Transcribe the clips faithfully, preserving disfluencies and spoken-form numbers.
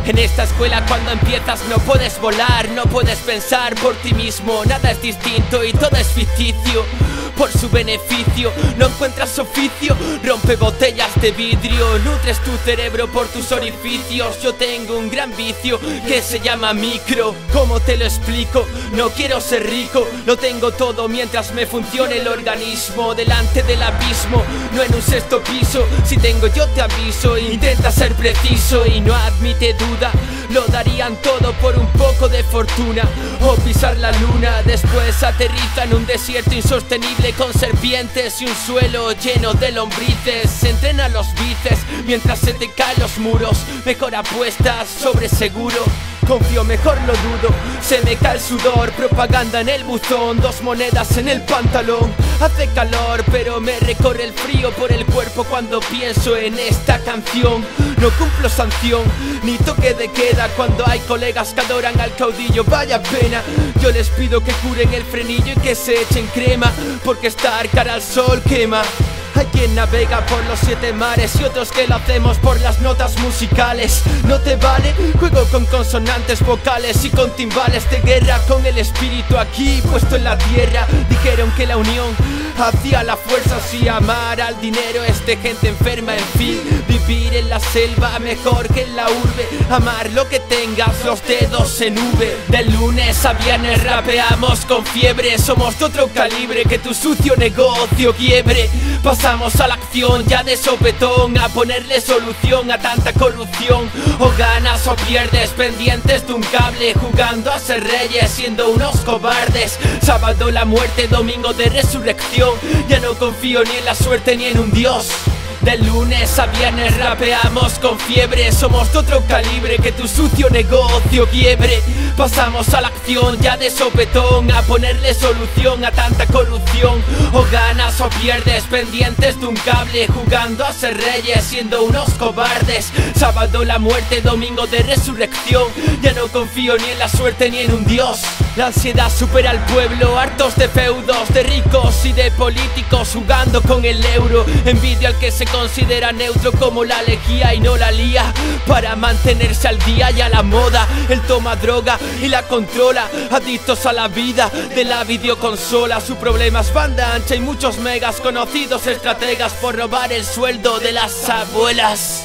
En esta escuela cuando empiezas no puedes volar, no puedes pensar por ti mismo, nada es distinto y todo es ficticio. Por su beneficio no encuentras oficio, rompe botellas de vidrio, nutres tu cerebro por tus orificios. Yo tengo un gran vicio que se llama micro. ¿Cómo te lo explico? No quiero ser rico, lo tengo todo mientras me funcione el organismo. Delante del abismo, no en un sexto piso, si tengo yo te aviso. Intenta ser preciso y no admite duda, lo darían todo por un poco de fortuna o pisar la luna. Después aterriza en un desierto insostenible con serpientes y un suelo lleno de lombrices. Entrena los bíceps mientras se te caen los muros, mejor apuestas sobre seguro. Confío, mejor lo dudo, se me cae el sudor, propaganda en el buzón, dos monedas en el pantalón. Hace calor pero me recorre el frío por el cuerpo cuando pienso en esta canción. No cumplo sanción, ni toque de queda cuando hay colegas que adoran al caudillo, vaya pena. Yo les pido que curen el frenillo y que se echen crema, porque estar cara al sol quema. Hay quien navega por los siete mares y otros que lo hacemos por las notas musicales. ¿No te vale? Juego con consonantes vocales y con timbales de guerra, con el espíritu aquí puesto en la tierra. Dijeron que la unión hacía la fuerza, si amar al dinero es de gente enferma. En fin, vivir en la selva mejor que en la urbe, amar lo que tengas, los dedos en V. De lunes a viernes rapeamos con fiebre, somos de otro calibre que tu sucio negocio quiebre. Pasamos a la acción ya de sopetón, a ponerle solución a tanta corrupción. O ganas o pierdes pendientes de un cable, jugando a ser reyes siendo unos cobardes. Sábado la muerte, domingo de resurrección, ya no confío ni en la suerte ni en un dios. De lunes a viernes rapeamos con fiebre, somos de otro calibre que tu sucio negocio quiebre. Pasamos a la acción ya de sopetón, a ponerle solución a tanta corrupción. O ganas o pierdes pendientes de un cable, jugando a ser reyes siendo unos cobardes. Sábado la muerte, domingo de resurrección, ya no confío ni en la suerte ni en un dios. La ansiedad supera al pueblo, hartos de feudos, de ricos y de políticos jugando con el euro. Envidia al que se considera neutro como la lejía y no la lía para mantenerse al día y a la moda. Él toma droga y la controla, adictos a la vida de la videoconsola. Su problema es banda ancha y muchos megas, conocidos estrategas por robar el sueldo de las abuelas.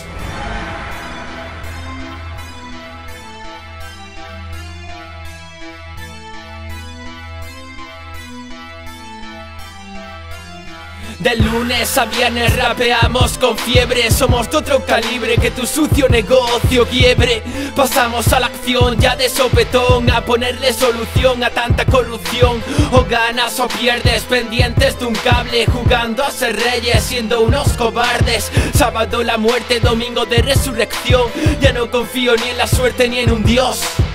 De lunes a viernes rapeamos con fiebre, somos de otro calibre que tu sucio negocio quiebre. Pasamos a la acción ya de sopetón, a ponerle solución a tanta corrupción. O ganas o pierdes pendientes de un cable, jugando a ser reyes siendo unos cobardes. Sábado la muerte, domingo de resurrección, ya no confío ni en la suerte ni en un dios.